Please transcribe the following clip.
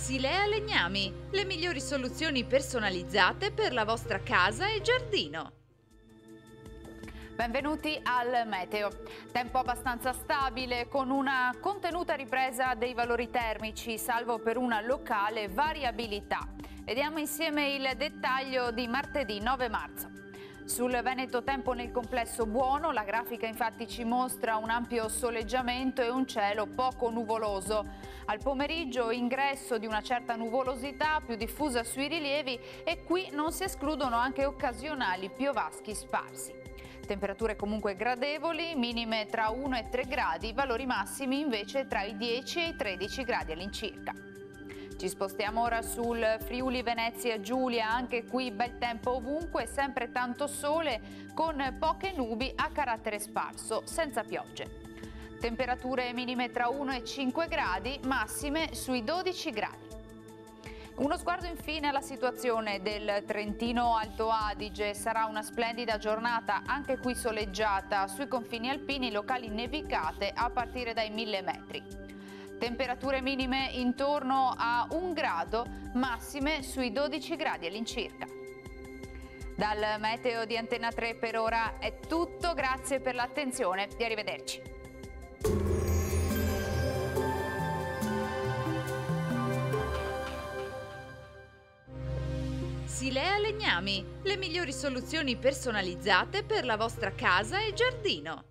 Silea Legnami, le migliori soluzioni personalizzate per la vostra casa e giardino. Benvenuti al meteo. Tempo abbastanza stabile con una contenuta ripresa dei valori termici, salvo per una locale variabilità. Vediamo insieme il dettaglio di martedì 9 marzo. Sul Veneto tempo nel complesso buono, la grafica infatti ci mostra un ampio soleggiamento e un cielo poco nuvoloso. Al pomeriggio ingresso di una certa nuvolosità più diffusa sui rilievi e qui non si escludono anche occasionali piovaschi sparsi. Temperature comunque gradevoli, minime tra 1 e 3 gradi, valori massimi invece tra i 10 e i 13 gradi all'incirca. Ci spostiamo ora sul Friuli Venezia Giulia, anche qui bel tempo ovunque, sempre tanto sole con poche nubi a carattere sparso, senza piogge. Temperature minime tra 1 e 5 gradi, massime sui 12 gradi. Uno sguardo infine alla situazione del Trentino Alto Adige. Sarà una splendida giornata, anche qui soleggiata, sui confini alpini locali nevicate a partire dai 1000 metri. Temperature minime intorno a 1 grado, massime sui 12 gradi all'incirca. Dal meteo di Antena 3 per ora è tutto, grazie per l'attenzione e arrivederci. Silea Legnami, le migliori soluzioni personalizzate per la vostra casa e giardino.